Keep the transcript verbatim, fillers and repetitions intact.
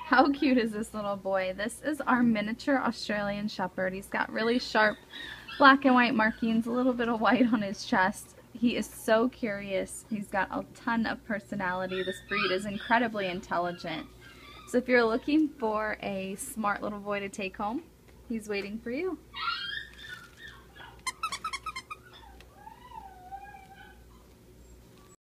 How cute is this little boy? This is our miniature Australian Shepherd. He's got really sharp black and white markings, a little bit of white on his chest. He is so curious. He's got a ton of personality. This breed is incredibly intelligent. So if you're looking for a smart little boy to take home, he's waiting for you.